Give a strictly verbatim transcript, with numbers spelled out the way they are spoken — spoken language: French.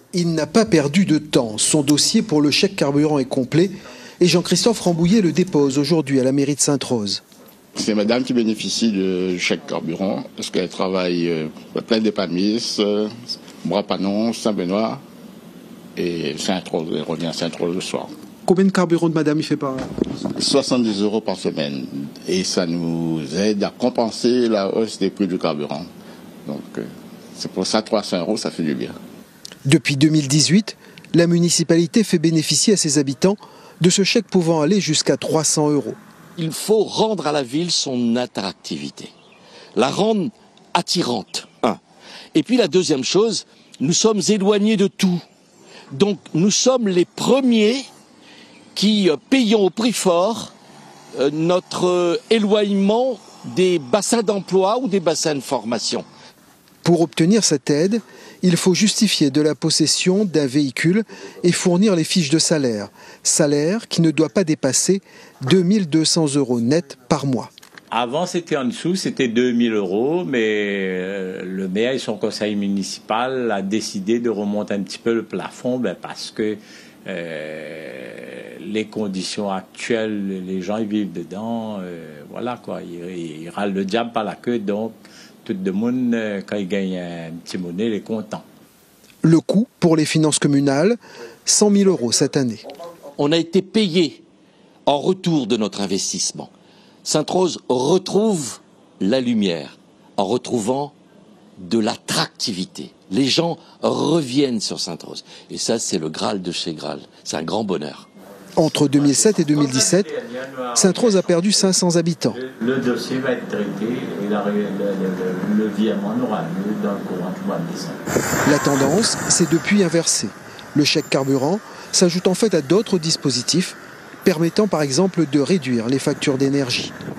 Il n'a pas perdu de temps. Son dossier pour le chèque carburant est complet et Jean-Christophe Rambouillet le dépose aujourd'hui à la mairie de Sainte-Rose. C'est madame qui bénéficie du chèque carburant parce qu'elle travaille euh, plein d'Épamis, euh, Bras-Panon, Saint-Benoît et Sainte-Rose. Elle revient à Sainte-Rose le soir. Combien de carburant de madame il fait par an? soixante-dix euros par semaine. Et ça nous aide à compenser la hausse des prix du carburant. Donc euh, c'est pour ça trois cents euros, ça fait du bien. Depuis deux mille dix-huit, la municipalité fait bénéficier à ses habitants de ce chèque pouvant aller jusqu'à trois cents euros. Il faut rendre à la ville son attractivité, la rendre attirante, un. Et puis la deuxième chose, nous sommes éloignés de tout. Donc nous sommes les premiers qui payons au prix fort euh, notre euh, éloignement des bassins d'emploi ou des bassins de formation. Pour obtenir cette aide, il faut justifier de la possession d'un véhicule et fournir les fiches de salaire. Salaire qui ne doit pas dépasser deux mille deux cents euros net par mois. Avant, c'était en dessous, c'était deux mille euros, mais euh, le maire et son conseil municipal a décidé de remonter un petit peu le plafond ben, parce que euh, les conditions actuelles, les gens ils vivent dedans, euh, voilà quoi, ils, ils râlent le diable par la queue, donc tout le monde, quand il gagne un petit monnaie, il est content. Le coût pour les finances communales, cent mille euros cette année. On a été payé en retour de notre investissement. Sainte-Rose retrouve la lumière en retrouvant de l'attractivité. Les gens reviennent sur Sainte-Rose. Et ça, c'est le Graal de chez Graal. C'est un grand bonheur. Entre deux mille sept et deux mille dix-sept, Sainte-Rose a perdu cinq cents habitants. Le dossier va être traité et la, le, le, le virement aura lieu dans le courant du mois de décembre. La tendance s'est depuis inversée. Le chèque carburant s'ajoute en fait à d'autres dispositifs permettant par exemple de réduire les factures d'énergie.